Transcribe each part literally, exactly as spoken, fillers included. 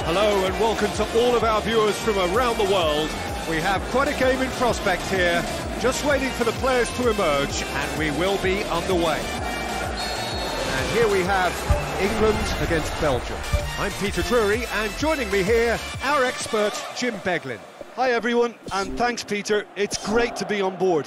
Hello and welcome to all of our viewers from around the world. We have quite a game in prospect here, just waiting for the players to emerge, and we will be underway. And here we have England against Belgium. I'm Peter Drury, and joining me here, our expert, Jim Beglin. Hi everyone, and thanks Peter, it's great to be on board.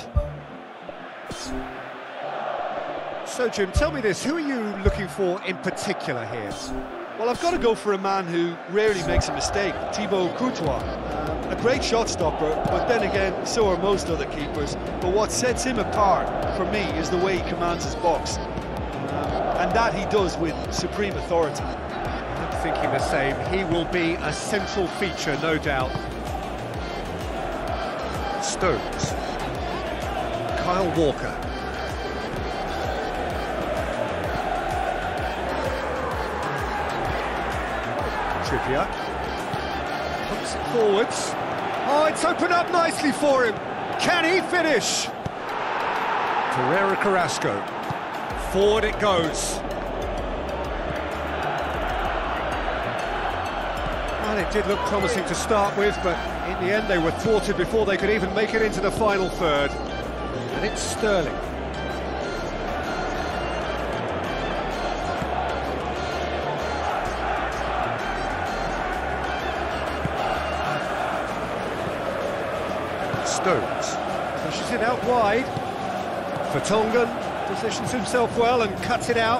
So Jim, tell me this, who are you looking for in particular here? Well, I've got to go for a man who rarely makes a mistake, Thibaut Courtois. Um, a great shot stopper, but then again, so are most other keepers. But what sets him apart, for me, is the way he commands his box. Um, and that he does with supreme authority. I'm thinking the same. He will be a central feature, no doubt. Stones. Kyle Walker. Trippier. Hooks it forwards. Oh, it's opened up nicely for him. Can he finish? Torreira Carrasco. Forward it goes. Well, it did look promising to start with, but in the end they were thwarted before they could even make it into the final third. And it's Sterling. Stones pushes it out wide. Vertonghen positions himself well and cuts it out.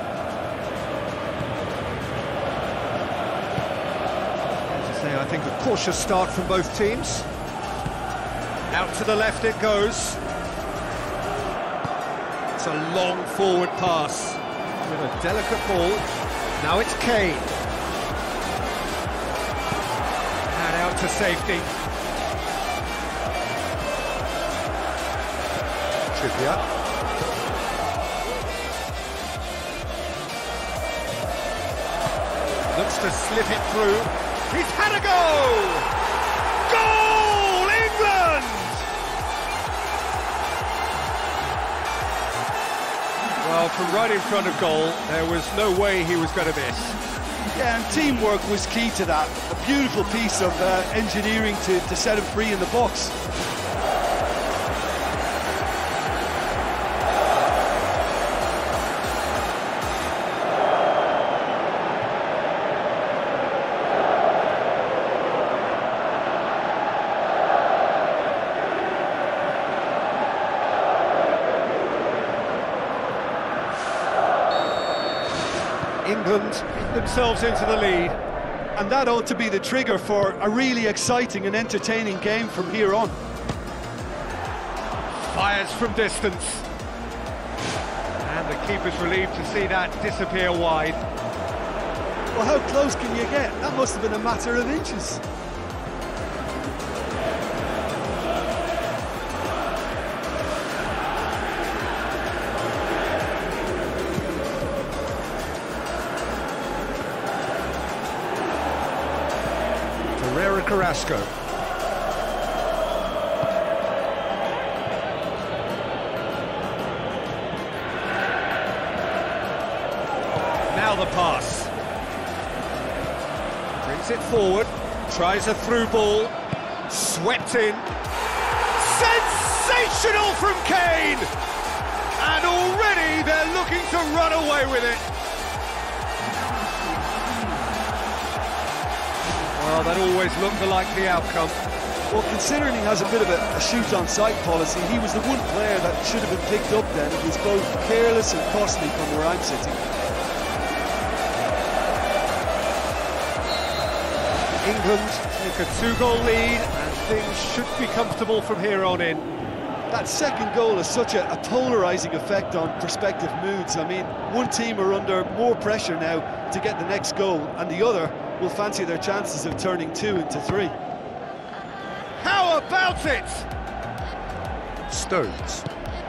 As I say, I think a cautious start from both teams. Out to the left it goes. It's a long forward pass with a delicate ball. Now it's Kane. And out to safety. Trippier. Looks to slip it through. He's had a go! Goal! England! Well, from right in front of goal, there was no way he was going to miss. Yeah, and teamwork was key to that. A beautiful piece of uh, engineering to, to set him free in the box. England themselves into the lead. And that ought to be the trigger for a really exciting and entertaining game from here on. Fires from distance. And the keeper's relieved to see that disappear wide. Well, how close can you get? That must have been a matter of inches. Torreira Carrasco. Now the pass. Brings it forward. Tries a through ball. Swept in. Sensational from Kane! And already they're looking to run away with it. Well, that always looked the likely outcome. Well, considering he has a bit of a, a shoot-on-sight policy, he was the one player that should have been picked up then. It was both careless and costly from where I'm sitting. England take a two-goal lead, and things should be comfortable from here on in. That second goal has such a, a polarising effect on prospective moods. I mean, one team are under more pressure now to get the next goal, and the other will fancy their chances of turning two into three. How about it? Stones.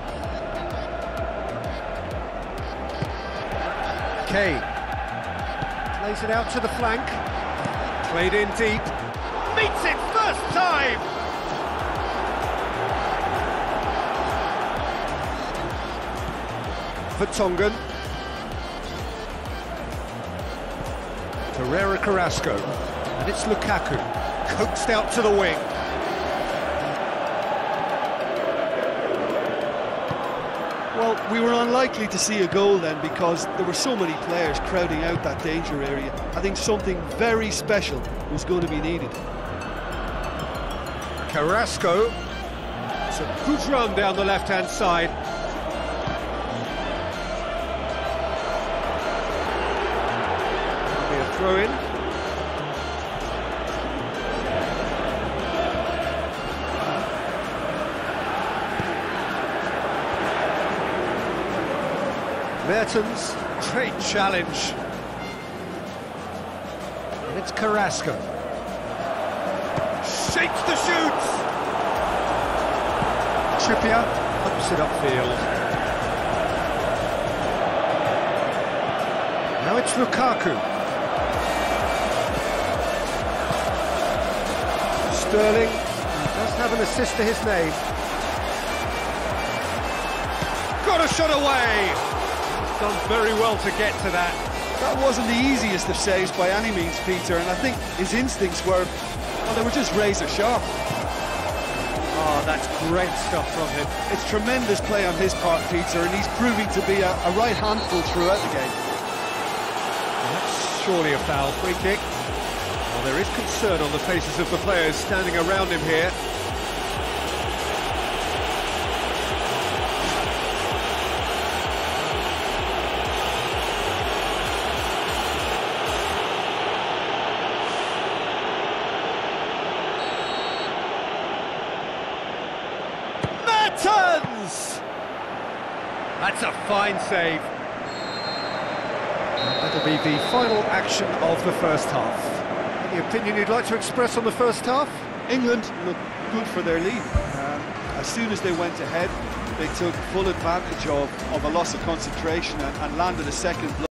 Kane. Plays it out to the flank. Played in deep. Meets it first time! Vertonghen. Herrera Carrasco, and it's Lukaku, coaxed out to the wing. Well, we were unlikely to see a goal then because there were so many players crowding out that danger area. I think something very special was going to be needed. Carrasco, it's a good run down the left-hand side. It'll be a throw-in. Mertens, great challenge. And it's Carrasco. Shapes the shoots! Trippier pumps it upfield. Now it's Lukaku. Sterling does have an assist to his name. Got a shot away! Done very well to get to that. That wasn't the easiest of saves by any means, Peter, and I think his instincts were, well, they were just razor sharp. Oh, that's great stuff from him. It's tremendous play on his part, Peter, and he's proving to be a, a right handful throughout the game. Well, that's surely a foul. Free kick. Well, there is concern on the faces of the players standing around him here. Mertens! That's a fine save. That'll be the final action of the first half. Any opinion you'd like to express on the first half? England looked good for their lead. Um, as soon as they went ahead, they took full advantage of, of a loss of concentration and, and landed a second blow.